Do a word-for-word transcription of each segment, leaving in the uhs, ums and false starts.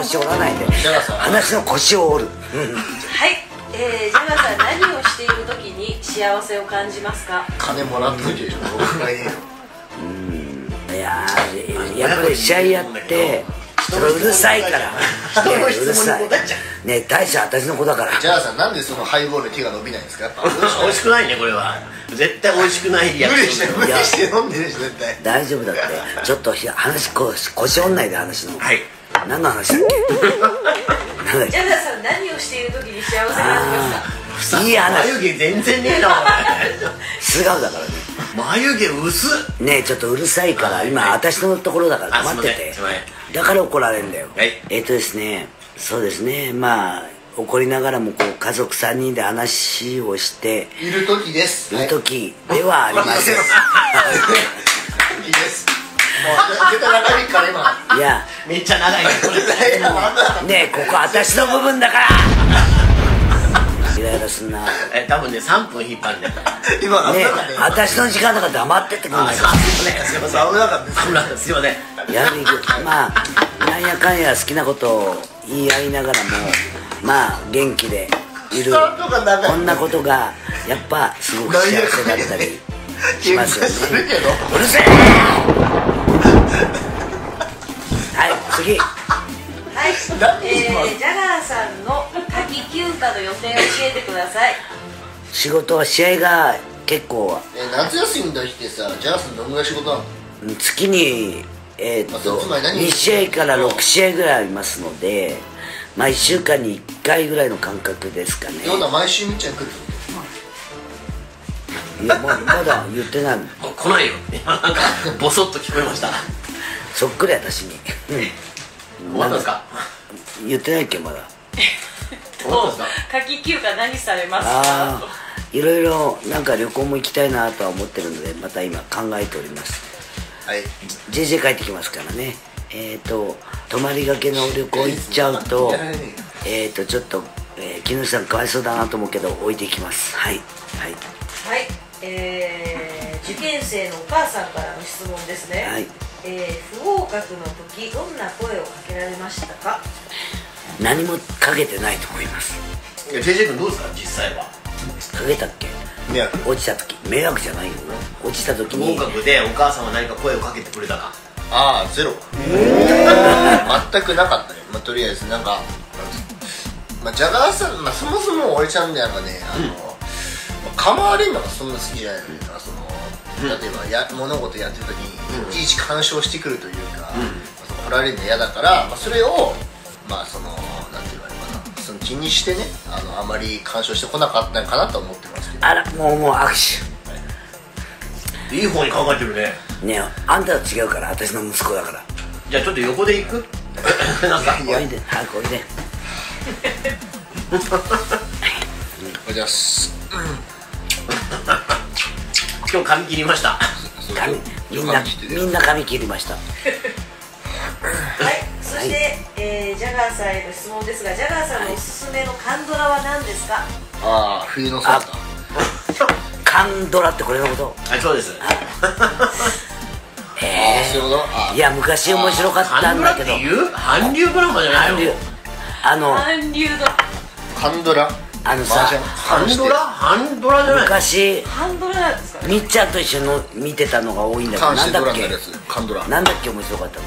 腰折らないで、話の腰を折る。 はい、えー、ジャガーさん、何をしている時に幸せを感じますか？ 金もらった時でしょ。 うん、いやー、やっぱり試合やってうるさいから、 人の質問に答えちゃうね。大将私の子だから。 ジャガーさん、なんでそのハイボールで手が伸びないんですか？やっぱ美味しくないね、これは。絶対美味しくないリアクション。 無理して飲んでるでしょ、絶対。 大丈夫だって。ちょっと話こ腰折んないで話の。 はい。 何の話だっけ？ ジャガーさん、何をしている時に幸せを感じますか？ いい話。 眉毛全然ねえな、お素顔だからね。 前。眉毛薄っねえ、ちょっとうるさいから今私のところだから待ってて。だから怒られるんだよ。えっとですね、そうですね、まあ怒りながらもこう家族さんにんで話をしている時です。 いる時ではありません。 いいです。もう絶対長いから今。 いや、 めっちゃ長いね、これ。 ねえ、ここ私の部分だから。イライラすんな。 え、多分ね、さんぷん引っ張るんだよ。 今ねえ、私の時間だから黙ってってくんないか。 すいません、危なかったです。危なかった、すいません。 やるまあなんやかんや好きなことを言い合いながらも、まあ元気でいる。こんなことがやっぱすごく幸せだったりしますよね。うるせえ。はい、次。 はい、えー、ジャガーさんの夏季休暇の予定を教えてください。 仕事は試合が結構。 え、夏休みの日ってさ、ジャガーさんどんぐらい仕事なの？ 月にえーっとに試合からろく試合ぐらいありますので、まあいっしゅうかんにいっかいぐらいの感覚ですかね。 どんな毎週みっちゃん来る？ いや、ままだ言ってない。 来ないよ。なんかボソッと聞こえました。 そっくり私に。 終わったんですか？ 言ってないっけまだ。 終わったんですか？ 夏季休暇何されますか？ ああ、いろいろなんか旅行も行きたいなとは思ってるので、また今考えております。 はい。 ジェイジェイ 帰ってきますからね。えっと泊まりがけの旅行行っちゃうと、えっとちょっと、えー、木下さんかわいそうだなと思うけど置いていきます。はいはいはい、えー、受験生のお母さんからの質問ですね。 はい。 えー、不合格の時どんな声をかけられましたか？ 何もかけてないと思います。 ジェイジェイ 君どうですか、実際は？ かけたっけ？ 迷惑。 落ちた時。迷惑じゃないよ。落ちた時に不合格でお母さんは何か声をかけてくれたか？ ああ、ゼロ。全くなかったね。まあ、とりあえずなんか、まあ、ジャガーさん、まあ、そもそも俺ちゃんでなんかね、あの、うん、構われるのがそんな好きじゃないのね。なんかその、例えばや物事やってる時にいちいち干渉してくるというか、うん、まあ、来られるの嫌だから、まあ、それをまあそのなんて言われるかな、その気にしてね、あのあまり干渉してこなかったのかなと思ってますけど。 あら、もうもう握手、 はい、いい方に考えてるね。 ねえ、あんたと違うから、私の息子だから。 じゃあちょっと横で行くなんかおいで、早くおいで。 おはようございます。 今日髪切りました。 髪、みんなみんな髪切りました。 はい、そして、はい、えー、ジャガーさんへの質問ですが、ジャガーさんのおすすめのカンドラは何ですか？ ああ、冬のサウナ。 カンドラってこれのこと？ はい、そうです。 ええ、いや昔面白かったんだけど。 韓流ドラマじゃないの？ あの韓流ドラマ。 カンドラ？ あのさ、 ハンドラ？ハンドラじゃない？ 昔ハンドラなんですか？ みっちゃんと一緒の見てたのが多いんだけど、なんだっけ？ カンドラ。 なんだっけ面白かったの？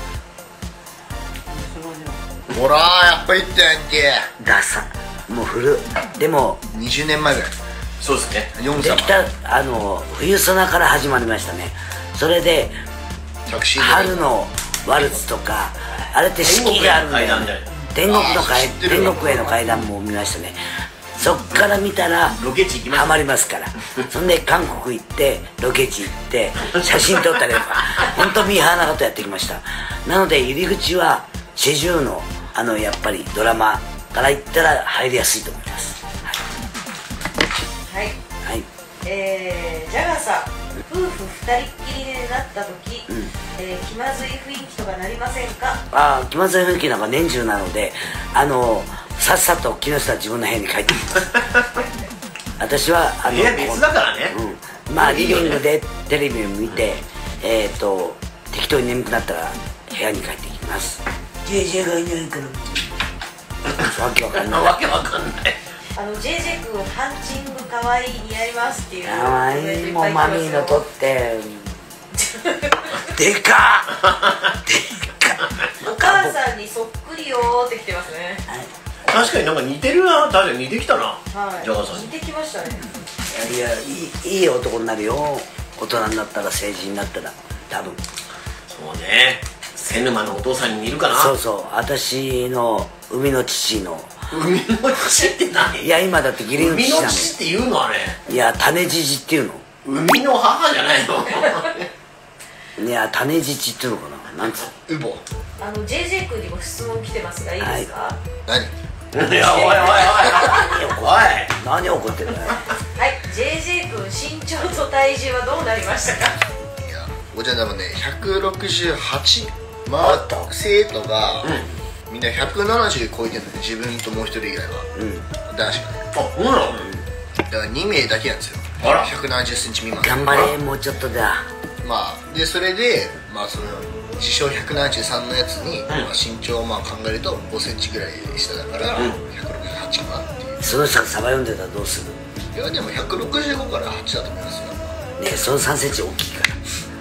ほらー、やっぱり言ったやんけ。 ダサ、もう古でもにじゅうねんまえぐらい。 そうですね。 できた、あの冬ソナから始まりましたね。それで春のワルツとか、あれって四季があるんだよね。天国の階段、天国への階段も見ましたね。そっから見たらハマりますから。そんで韓国行ってロケ地行って写真撮ったりとか、本当ミーハーなことやってきました。なので入り口はチェジュのあのやっぱりドラマから行ったら入りやすいと思います。 はい、はい、えー、ジャガーさん、夫婦二人っきりになった時、うん、えー、気まずい雰囲気とかなりませんか？ ああ、気まずい雰囲気なんか年中なので、あのさっさと木下は自分の部屋に帰ってきます。私はあの部屋別だからね、 うん、まあリビングでテレビを見て、うん、えっと適当に眠くなったら部屋に帰ってきます。ジェイジェイがいないからわけわかんない。 わけわかんない。 あの ジェイジェイ 君ハンチング可愛い似合いますっていう。 可愛いもうマミーのとって。でかっ。でかっ。 お母さんにそっくりよーってきてますね。 確かになんか似てるな。確かに似てきたな。 はい。 ジャガーさんに似てきましたね。 いやいいいい男になるよ。大人になったら成人になったら多分。 そうね。瀬沼のお父さんに似るかな。 そうそう。私の海の父の。 海の父って何？ いや今だって義理の父なの。 海の父って言うのあれ。 いや種じじっていうの。 海の母じゃないの。 いや種じじっていうのかな。なんつう。 ウボ。 あの ジェイジェイ 君にも質問来てますがいいですか？ 何？ いやおいおいおいおい。 何怒ってるの？ はい、ジェイジェイ 君身長と体重はどうなりましたか？ いやおちゃんでもねひゃくろくじゅうはち。まあ生徒がみんなひゃくななじゅう超えてるので自分ともう一人以外は男子がね。 あ、そうなの？ だからに名だけなんですよ。 あらひゃくななじゅっセンチ未満。 頑張れもうちょっとだ。 まあでそれでまあその自称ひゃくななじゅうさんのやつに、まあ、身長をまあ考えるとごセンチぐらい下だから、うん、ひゃくろくじゅうはちかなっていう。 その人がサバ読んでたらどうする？ いやでもひゃくろくじゅうごからはちだと思いますよ。 ねえそのさんセンチ大きいから。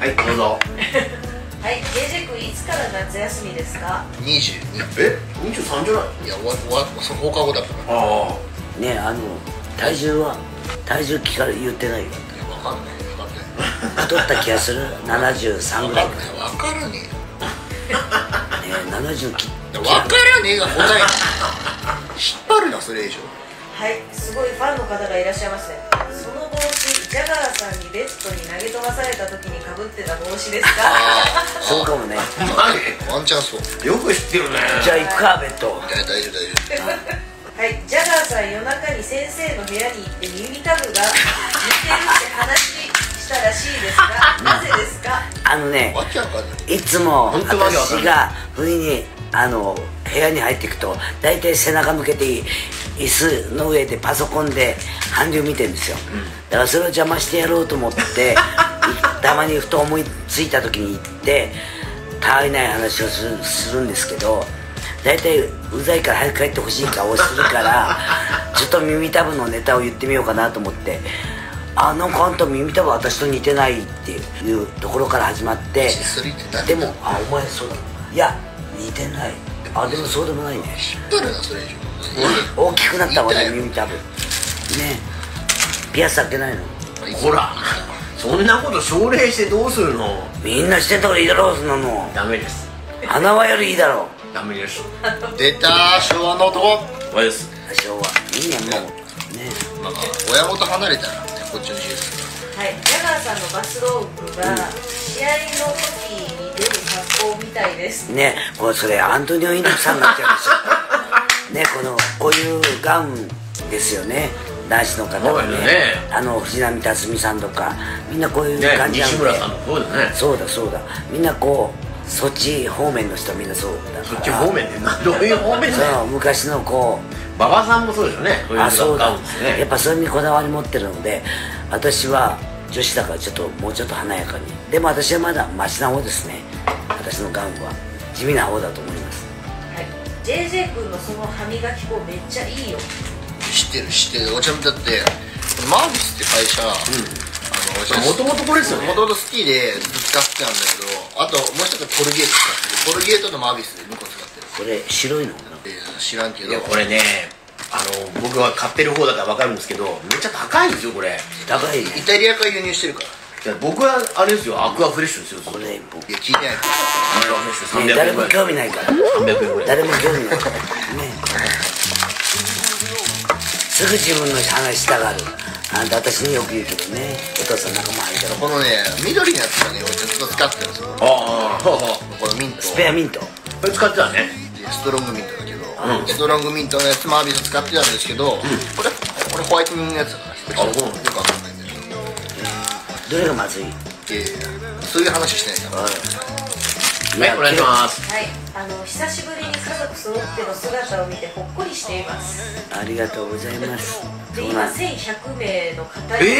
はいどうぞ。 はい、ジェイジェイ 君いつから夏休みですか？ にじゅうに。 えにじゅうさんじゃない？ いやわわその放課後だから。 ああねえあの体重は体重聞かれ言ってないよ。 いやわかんないわかんない。 太った気がする。ななじゅうさんぐらい。ねわからねえななじゅう切っえよ。わからねえが答え。引っ張るなそれ以上。 はい、すごいファンの方がいらっしゃいますね。その帽子、ジャガーさんにベストに投げ飛ばされた時にかぶってた帽子ですか？ そうかもね。 ワンチャンそう。 よく知ってるね。 じゃあ行くかベッド。 いや大丈夫大丈はい、ジャガーさん夜中に先生の部屋に行って耳たぶが似てるって話したらしいですが、なぜですか？ あのね夫。わけわかんない。 いつも本当わけわかんない私が不意にあの部屋に入っていくと大体背中向けて椅子の上でパソコンで韓流見てるんですよ、うん、だからそれを邪魔してやろうと思ってたまにふと思いついた時に行ってたわいない話をする、するんですけど大体うざいから早く帰ってほしい顔をするからちょっと耳たぶのネタを言ってみようかなと思ってあなんかあんた耳たぶ私と似てないっていうところから始まってでもあお前そうだいや似てないあでもそうでもないね引っ張るなそれ以上大きくなったもんね耳たぶねピアス開けないのほらそんなこと奨励してどうするのみんなしてんところいいだろうそんなのダメです花輪よりいいだろうダメです出たー昭和の男わです昭和いいねもうねまあまあ親元離れたらこっちの自由ですはい、ジャガーさんのバスローブが試合の時に出る格好みたいですねこれそれアントニオ猪木さんになっちゃうんですよねこのこういうガウンですよね男子の方はねあの藤波辰巳さんとかみんなこういう感じなんで、 西村さんもそうだねそうだそうだみんなこうそっち方面の人はみんなそうだからそっち方面ってどういう方面だよそう昔のこう馬場さんもそうですよねあそうだやっぱそういうこだわり持ってるので私は女子だからちょっともうちょっと華やかにでも私はまだマシな方ですね私のガウンは地味な方だと思いますはい ジェイジェイ 君のその歯磨き粉めっちゃいいよ知ってる知ってるお茶だってマービスって会社もともとこれですよねもともと好きでずっと使ってたんだけどあともう一つコルゲート使ってるコルゲートのマービスでにこ使ってるこれ白いの知らんけどいやこれねあの僕は買ってる方だから分かるんですけどめっちゃ高いんですよこれ高いねイタリアから輸入してるからいや僕はあれですよアクアフレッシュですよこれ僕いや聞いてないね誰も興味ないからさんびゃくえんぐらい誰も興味ないからねすぐ自分の話したがるあんた私によく言うけどねお父さん仲間入ったらこのね緑のやつがね俺ずっと使ってるんですよああこのミントスペアミントこれ使ってたねストロングミントだけど、うん、ストロングミントのやつマービス使ってたんですけど、うん、これこれホワイトニングのやつだからよくわかんないんだけどどれがまずいいやいやそういう話してないからはいお願いしますはいあの久しぶりに家族揃っての姿を見てほっこりしていますありがとうございますで今せんひゃくめいの方にえー、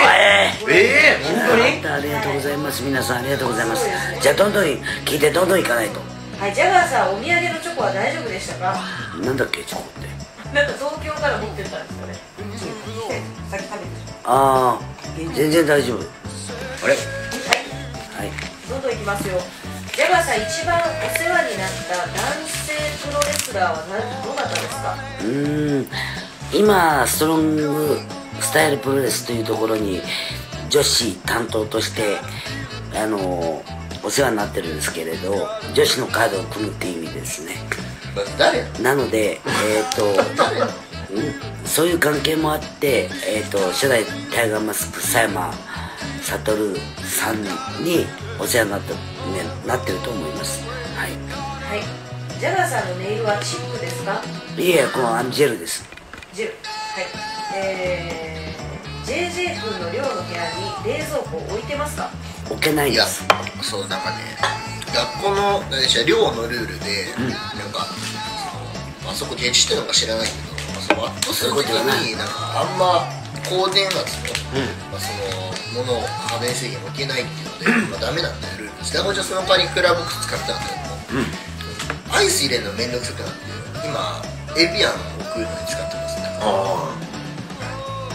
えー、本当にありがとうございます皆さんありがとうございますじゃあどんどん聞いてどんどん行かないとはい、ジャガーさん、お土産のチョコは大丈夫でしたか？ なんだっけチョコって。 なんか東京から持ってったんですかね。さっき食べてた。 ああ、全然大丈夫。 あれ？ はい。どんどんいきますよ。ジャガーさん、一番お世話になった男性プロレスラーは何どなたですか？ うーん、今ストロングスタイルプロレスというところに女子担当としてあのお世話になってるんですけれど、女子のカードを組むっていう意味ですね。 誰？ なので、えーとそういう関係もあって、えーと初代タイガーマスク佐山悟さんにお世話になった、ね、なってると思います。はい。 はい。ジャガーさんのネイルはチップですか？ いえ、このアンジェルです。 ジェル。はい。えー、ジェイジェイ 君の寮の部屋に冷蔵庫を置いてますか？ 置けないいや、 です。 そうなんかね、学校の何でしょ寮のルールで、うん、なんかあそこ電池してるのか知らないけど、そのワットするときになんかあんま高電圧の、うんまあ、そのものを家電製品置けないっていうので、まあ、ダメなんだよルールです。だからその代わりにクーラーボックス使ってたんだけども、うん、アイス入れるのめんどくさくなって今エビアンを置くのに使ってますね。 はい。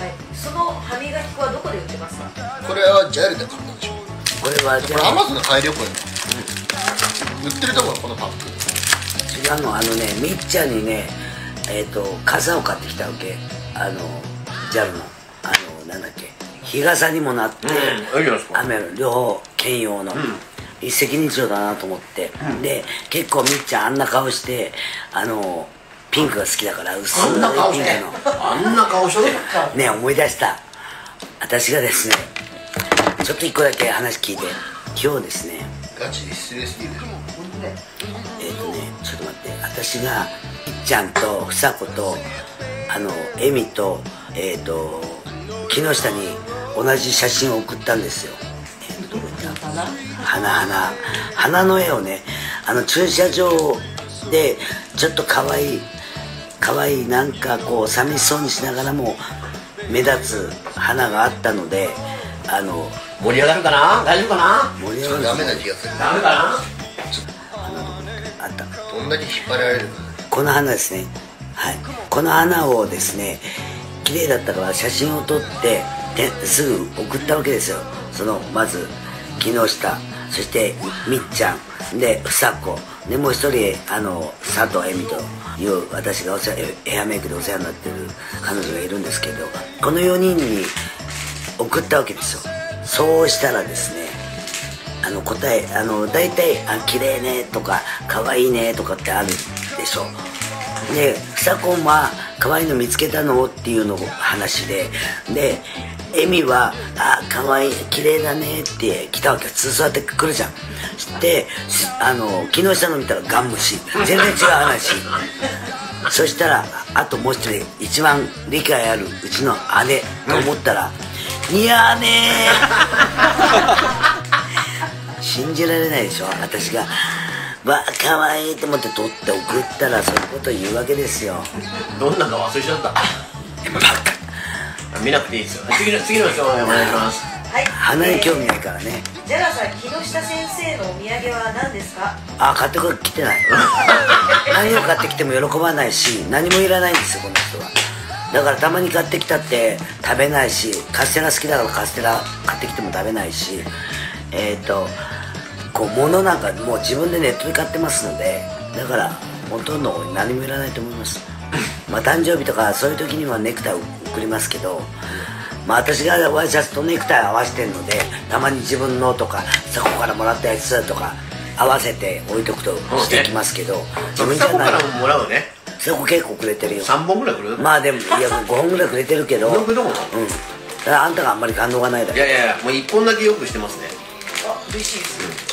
その歯磨き粉はどこで売ってますか？ これは ジャイアル で買ったんでしょ。 これはこれアマゾンの帰り旅行に、うん、売ってるところこのパック。 違うの、あのね、みっちゃんにね、えっ、ー、と傘を買ってきたわけ。あの ジャル のあのなんだっけ、日傘にもなって、うん、雨の両方兼用の、うん、一石二鳥だなと思って、うん、で結構みっちゃんあんな顔してあのピンクが好きだから薄いピンクのあんな顔してね、思い出した。私がですね、ちょっと一個だけ話聞いて、今日ですね、 ガチで失礼すぎる。 えっとね、ちょっと待って、私がみっちゃんと房子とあのエミとえっ、ー、と木下に同じ写真を送ったんですよ。えー、どこ行った花花花の絵をね、あの駐車場でちょっと可愛い可愛いなんかこう寂しそうにしながらも目立つ花があったので、あの盛り上がるかな、大丈夫かな。 盛り上がるダメな気がする。 ダメかな。 あった。 どんだけ引っ張られるか。 この花ですね。はい。この花をですね、綺麗だったから写真を撮ってですぐ送ったわけですよ。そのまず木下、そしてみっちゃんで房子で、もう一人あの佐藤恵美という私がお世話ヘアメイクでお世話になってる彼女がいるんですけど、このよにんに送ったわけですよ。そうしたらですね、あの答えあの大体あ綺麗ねとか可愛いねとかってあるでしょ。で房子は可愛いの見つけたのっていうの話で、でエミはあ可愛い綺麗だねって来たわけ。普通そうやって来るじゃん。であの木下の見たらガン無視、全然違う話。そしたらあともう一人一番理解あるうちの姉と思ったら、いやーねー信じられないでしょ。私がわ可愛いと思って撮って送ったらそういうこと言うわけですよ。 どんなか忘れちゃった。バカ。見なくていいですよ。次の次の人お願いします。 はい。 花に興味ないからね。 ジャガさん、木下先生のお土産は何ですか？ あ、買ってきてない。何を買ってきても喜ばないし、何もいらないんですよこの人は。だからたまに買ってきたって食べないし、カステラ好きだからカステラ買ってきても食べないし、えっとこう物なんかもう自分でネットで買ってますので、だからほとんど何もいらないと思います。まあ誕生日とかそういう時にはネクタイを送りますけど、まあ私がワイシャツとネクタイ合わせてるので、たまに自分のとかそこからもらったやつとか合わせて置いとくとしてきますけど、 自分じゃない。そこからももらうね。 そこ結構くれてるよ。 さんぼんぐらいくれる。 まあでもいやごほんぐらいくれてるけど、うん、だからあんたがあんまり感動がないだけ。 いやいやいや、もういっぽんだけよくしてますね。 あ、嬉しいです。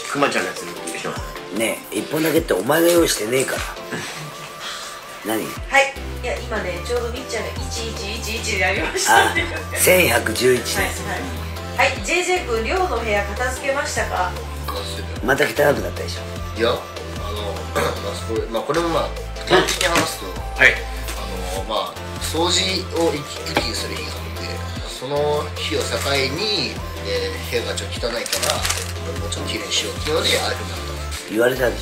くまちゃんのやつしますねえ、いっぽんだけってお前が用意してねえから何。 はい、いや今ねちょうどみっちゃんがいちいちいちいちでやりましたね。 せんひゃくじゅういちね。 はい、はい、ジェイジェイ 君寮の部屋片付けましたか？ また汚くなったでしょ。 いや、あのまあそれまあこれもまあ具体的に話すと、はい、あのまあ掃除を一気にする日があって、その日を境に、えー、部屋がちょっと汚いからもうちょっときれいにしようっていうのでああいうふうになった。 言われたでしょ。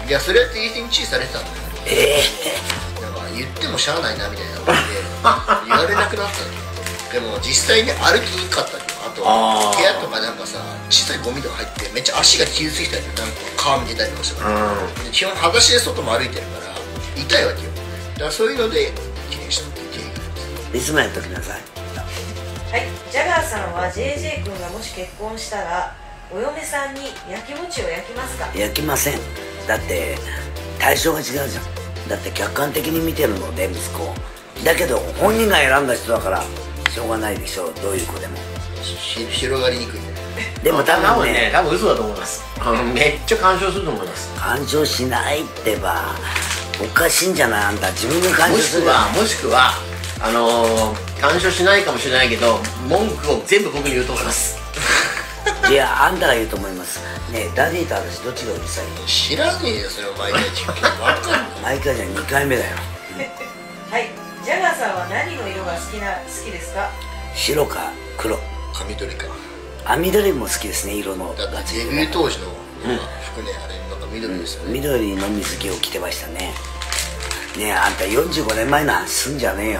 いやそれってイーティングチーされてたんだよ。ええなんか言ってもしゃあないなみたいな感じで言われなくなったんだよ。でも実際に歩きにくかったりとか、あと部屋とかなんかさ小さいゴミとか入ってめっちゃ足が傷ついたりなんか皮むけたりとかしたから、うん、基本裸足で外も歩いてるから痛いわけよ。だからそういうので記念したっていう経緯があります。 いつもやっときなさい。 はい、ジャガーさんは ジェージェー 君がもし結婚したらお嫁さんに焼きもちを焼きますか？ 焼きません。だって対象が違うじゃん。だって客観的に見てるので息子だけど本人が選んだ人だからしょうがないでしょう。どういう子でも広がりにくいね。 でも多分ね多分嘘だと思います。めっちゃ干渉すると思います。 干渉しないってばおかしいんじゃない？あんた自分が干渉する。 もしくはもしくはあのー、干渉しないかもしれないけど文句を全部僕に言うと思います。 いやあんたが言うと思いますね。えダディと私どっちがうるさい？ 知らねえよそれを毎回聞く。分かん毎回じゃにかいめだよ。 はい、ジャガーさんは何の色が好きな好きですか？ 白か黒。 か緑か。 あ緑も好きですね。色のだってデビュー当時の服ね、あれなんか緑ですよね、 うん、緑の水着を着てましたね。ねえあんたよんじゅうごねんまえの話すんじゃねえよ。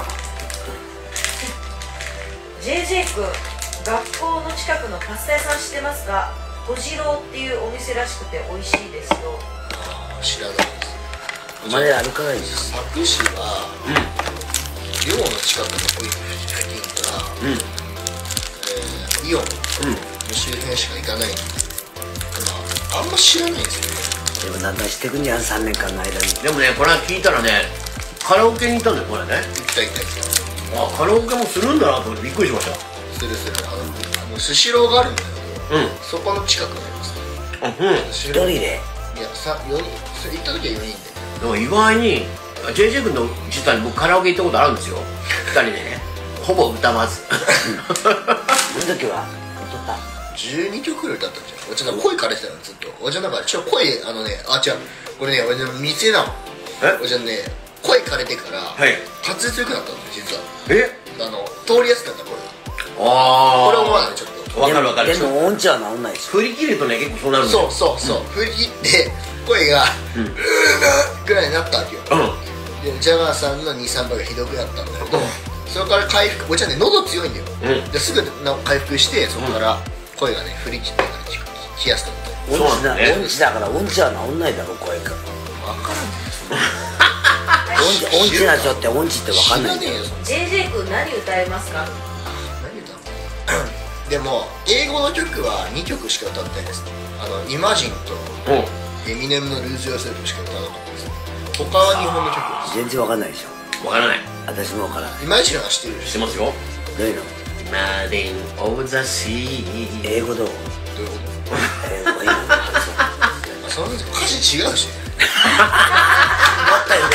ジェージェー 君学校の近くのパスタ屋さん知ってますか？小次郎っていうお店らしくて美味しいですよ。 ああ知らないです。 お前歩かないでしょ。 佐久市は、うん、寮の近くの付近から、うんえー、イオンの周辺しか行かないんで、うん、あんま知らないですよね。 でもだんだん知ってくんじゃんさんねんかんの間に。 でもねこれ聞いたらねカラオケに行ったんだよこれね。 行った行った行った。 あカラオケもするんだなと思ってびっくりしました。 するする。あのあのスシローがあるんだけど、うん、そこの近くにありますね。 一人で？ いやさよにんそれ行った時はよにんで。 でも意外に ジェージェー 君の実は僕カラオケ行ったことあるんですよ。ふたりでねほぼ歌わず。 その時は歌ったじゅうにきょくぐらい歌ったんじゃん。おちゃん声枯れてたのずっと。おちゃんなんかちょっと声あのねあ違うこれね俺ね店なの。おちゃんね声枯れてから滑舌良くなったんだよ実は。 えあの通りやすかった声が。 ああこれ思わないちょっと。 分かる分かる。 でも音痴は治んないでしょ。 振り切るとね結構そうなるんだよ。 そうそうそう、うん、振り切って声が「うーん」ぐらいになったわけよ、うん、でジャガーさんのにさんばいがひどくなったんだけど、うん、それから回復お茶ね喉強いんだよ、うん、ですぐ回復してそこから声がね振り切ってから聞きやすかった。 音痴だ、ね、音痴だから音痴は治んないだろ声が。 分からんね音痴な人って音痴って分かんないんだよ。 ジェージェー 君何歌えますか？ 何歌うのでも英語の曲はにきょくしか歌ってないですね。あのイマジンとエミネムのルーズ・ヨーセルフしか歌わなかったですね。他は日本の曲です。 全然分かんないでしょ。 分からない。 私も分からない。 イマジンは知ってるでしょ。 知ってますよ。 どういうの？ マディン・オブ・ザ・シー。 英語どう？ どういうこと英語今の発音その歌詞違うしあったよ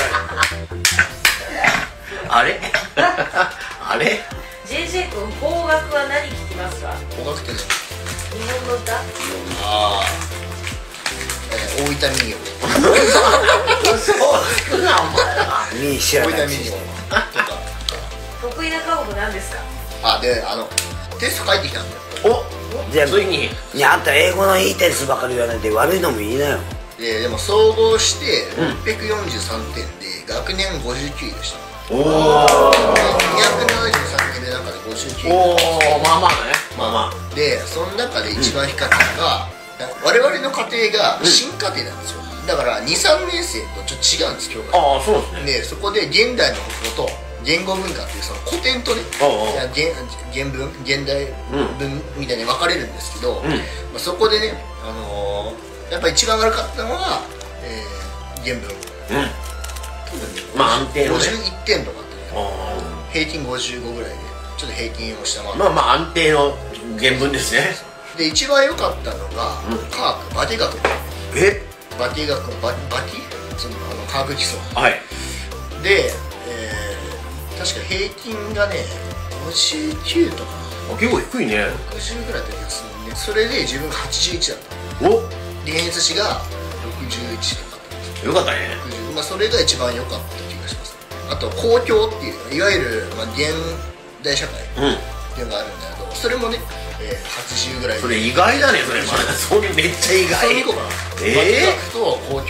あれあれジェージェー 君邦楽は何聴きますか？ 邦楽ってね日本の歌？ ああ、えー、大分民謡嘘をつくなお前ら。 ミー知らない大分民謡とか得意な科目なんですか？ あであのテスト返ってきたんだよ。 お全部ついに。 いやあんた英語のいい点数ばかり言わないで悪いのもいいなよ。 ででも総合してろっぴゃくよんじゅうさんてんで学年ごじゅうきゅういでした。おおにひゃくななじゅうさんけんで中でごじゅうきゅうい。 おおまあまあねまあまあでその中で一番低かったのが、うん、我々の家庭が新家庭なんですよ。だからにさんねん生とちょっと違うんです教科。 ああそうですね。 でそこで現代の国語と言語文化っていうその古典とね原, 原文現代文みたいに分かれるんですけど、うん、まあ、そこでね、あのー、やっぱ一番悪かったのは、えー、原文、うん、 まあ安定のねごじゅういってんとかあって、ね、平均ごじゅうごぐらいでちょっと平均を下回って、 まあまあ安定の原文ですね。 で一番良かったのが、うん、科学バティ学。 えバティ学ババティそのあの科学基礎、 はい、 で、えー、確か平均がねごじゅうきゅうとか結構低いね。 ろくじゅうぐらいだった気がするんで、それで自分がはちじゅういちだった。おで変質子がろくじゅういちとかだったんですよ。 よかったね。 まあ、それが一番良かった気がします。あと公共っていういわゆる、まあ、現代社会っていうのがあるんだけど、それもね、えー、はちじゅうぐらいで。 それ意外だねそれ。まだそれめっちゃ意外。 それにこうかな。ええー、バティ学と公共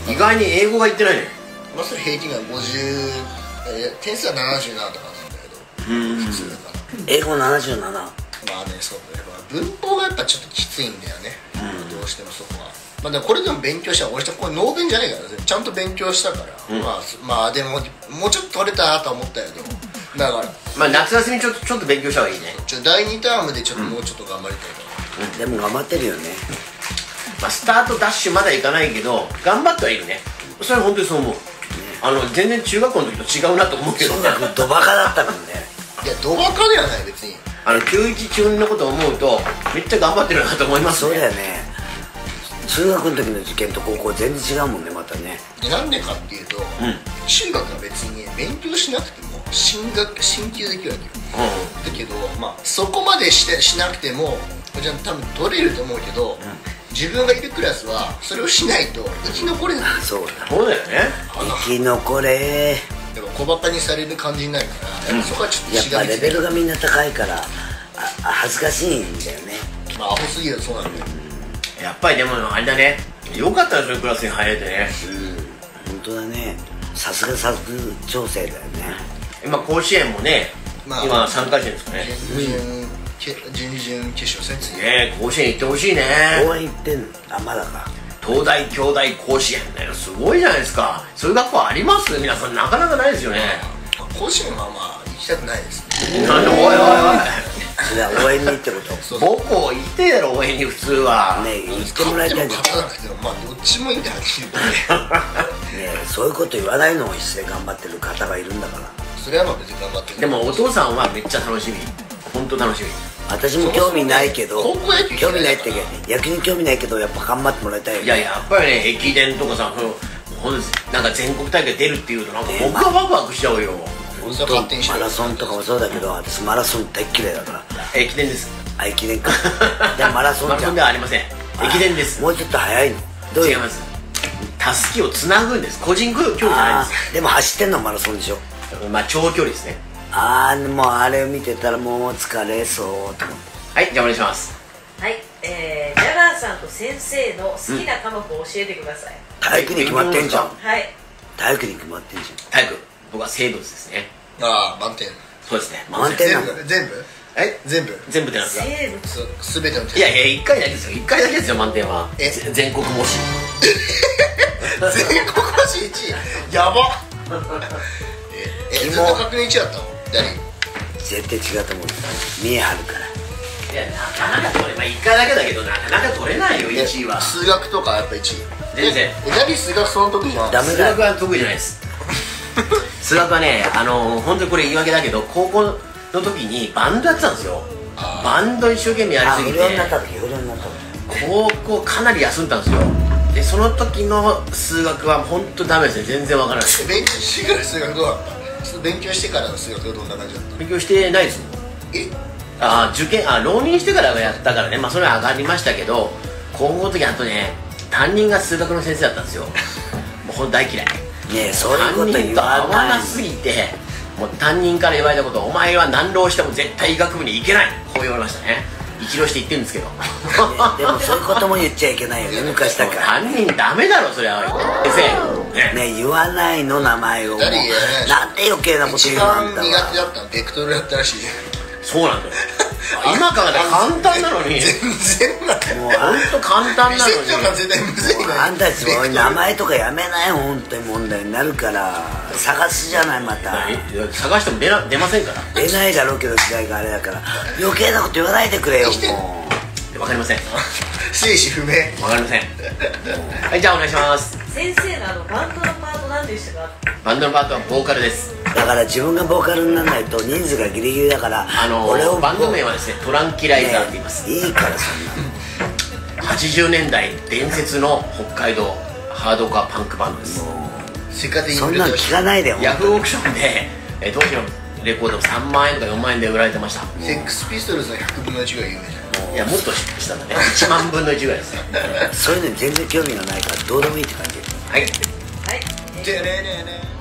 意外に英語が言ってないね。 まあそれ平均がごじゅう、えー、点数はななじゅうななとかなんだけど、普通だから。 英語ななじゅうなな。 まあね、そうだね、文法がやっぱちょっときついんだよね、うん、どうしてもそこは。まあでもこれでも勉強したら、俺これノーベンじゃねえから、ちゃんと勉強したから、うん、まあまあでももうちょっと取れたなとは思ったけど、だからまあ夏休みちょっとちょっと勉強した方がいいね。 ちょだいにタームでちょっともうちょっと頑張りたいから、 うん、でも頑張ってるよね。 まあスタートダッシュまだいかないけど頑張ってはいるね。それは本当にそう思う、ね、あの全然中学校の時と違うなと思うけど、 ね、ドバカだったもんね。 いやドバカではない別に。 あのきゅういちきゅうにのことを思うとめっちゃ頑張ってるなと思いますね。 そうだよね。中学の時の受験と高校全然違うもんね、またね。 なんでかっていうと、うん、中学は別に勉強しなくても進学進級できるわけよ、うん、だけど、まあ、そこまでしてしなくてもじゃあ多分取れると思うけど、うん、自分がいるクラスはそれをしないと生き残れない。 そうだそうだよね。 生き残れ。 でも小バカにされる感じになるから、うん、そこはちょっと違う。 やっぱレベルがみんな高いからあ恥ずかしいんだよね。 まあアホすぎる。そうなんだよ、 うん、やっぱりでもあれだね、よかったですよクラスに入れてね。 うん本当だね。さすが佐久長聖だよね。 今甲子園もね、まあ、今さんかい戦ですかね。 準々決勝戦次ね。甲子園行ってほしいね。 応援行ってんの。あまだか。 東大京大甲子園だよ。すごいじゃないですか。そういう学校あります？皆さんなかなかないですよね。 甲子園はまあ行きたくないですね。なんでおいおいおい。 それは応援に行ってこと。 母校行ってやろ応援に普通は。 ねえ行ってもらいたいじゃん。 勝たなくてもまあどっちもいいんだよ。ねえそういうこと言わないのを一緒で頑張ってる方がいるんだから。 それはまあ別に頑張ってる。 でもお父さんはめっちゃ楽しみ。本当楽しみ。 私も興味ないけど、 高校野球興味ないって野球に興味ないけどやっぱ頑張ってもらいたいよね。 いややっぱりね駅伝とかさ、なんか全国大会出るっていうとなんか僕はワクワクしちゃうよ。 マラソンとかもそうだけど私マラソン大嫌いだから。 駅伝です。 あ駅伝か。でもマラソンじゃん。 マラソンではありません。駅伝です。 もうちょっと早いの。どういう。 違います。たすきをつなぐんです。個人競技じゃないんです。 でも走ってんのマラソンでしょ。 まあ長距離ですね。 ああもうあれを見てたらもう疲れそうと思って。 はいじゃあお願いします。 はい、えー、ジャガーさんと先生の好きな科目を教えてください。 体育に決まってんじゃん。 はい。 体育に決まってんじゃん。 体育僕は生物ですね。 ああ満点。 そうですね。 満点なの。 全部え全部全部ってなんですか。 生物すべてのいやいやいっかいだけですよ。いっかいだけですよ満点は。え全国模試。 全国模試いちいやば。えずっと確認いちだったの誰。 絶対違うと思う。見え張るから。 いやなかなか取れ、まあいっかいだけだけどなかなか取れないよいちいは。 数学とかやっぱいちい。 全然。 え何数学その得意じゃん。 ダメだ。 数学は得意じゃないです。数学はねあの本当にこれ言い訳だけど高校の時にバンドやってたんですよ。バンド一生懸命やりすぎて高校かなり休んだんですよ。でその時の数学は本当ダメですね。全然わからない。 勉強してから数学どうだった？勉強してからの数学はどんな感じだった？ 勉強してないですもん。えあ受験あ浪人してからはやったからね。まあそれは上がりましたけど高校の時あとね担任が数学の先生だったんですよ。もうほんと大嫌い。 ねえそういうこと言わ合わなすぎてもう担任から言われたことお前は何浪しても絶対医学部に行けないこう言われましたね。一浪して言ってるんですけど、ね、 でもそういうことも言っちゃいけないよね昔だから。 担任ダメだろそれは先生。ね言わないの名前を。なんで余計なこと言うの。 一番苦手だったのベクトルだったらしい。 そうなんだよ。今からね簡単なのに全然なもう本当簡単なのに絶対むずいあんたたちも名前とかやめない本当に問題になるから探すじゃないまた。 探しても出な出ませんから。 出ないだろうけど時代があれだから余計なこと言わないでくれよもう。わかりません。 生死不明。 わかりません。はいじゃあお願いします。 先生のあのバンドのパート何でしたか。 バンドのパートはボーカルです。 だから自分がボーカルにならないと人数がギリギリだからあの俺をバンド名はですねトランキライザーって言います、 ね、いいからそんなはちじゅうねんだい伝説の北海道ハードコアパンクバンドです。 そんなの聞かないでよ。 ヤフーオークションで、えー、当時のレコードさんまんえんとかよんまんえんで売られてました。 セックスピストルズのひゃくぶんのいちぐらい有名じゃん。 いやもっとしたんだね。いちまんぶんのいちぐらいです。 そういうのに全然興味がないからどうでもいいって感じ。 はいはい。